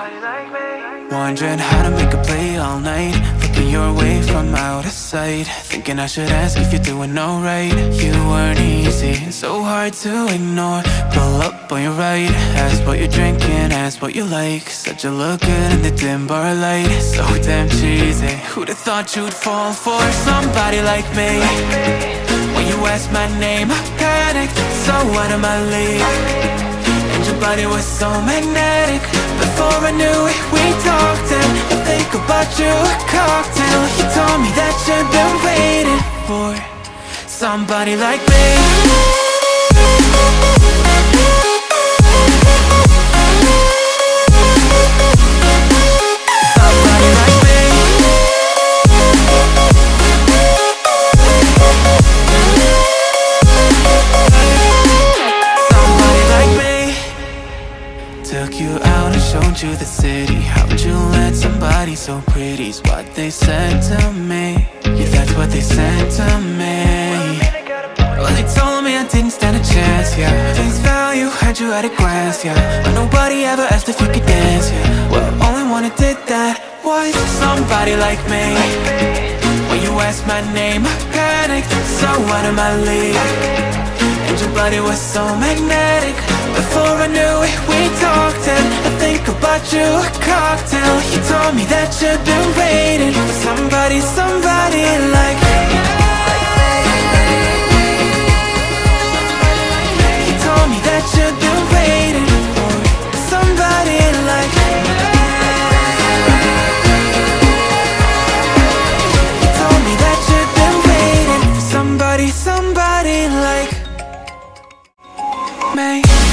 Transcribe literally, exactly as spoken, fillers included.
Wondering how to make a play all night, looking your way from out of sight, thinking I should ask if you're doing alright. You weren't easy, so hard to ignore. Pull up on your right, ask what you're drinking, ask what you like. Said you look good in the dim bar light, so damn cheesy. Who'd have thought you'd fall for somebody like me? When you asked my name, I panicked, so out of my league. And your body was so magnetic. Before I knew it, we talked, and I think about you a cocktail. You told me that you've been waiting for somebody like me. Took you out and showed you the city. How'd you let somebody so pretty's what they said to me? Yeah, that's what they said to me. Well, they told me I didn't stand a chance, yeah. Face value, had you at a glance, yeah. But nobody ever asked if you could dance, yeah. Well, only one who did that was somebody like me. When you asked my name, I panicked, so out of my league. And your body was so magnetic. Before I knew it, we talked, and I think about you a cocktail. You told me that you've been waiting for somebody, somebody like me. You told me that you've been waiting for somebody like me. You told me that you've been waiting for somebody, somebody like me.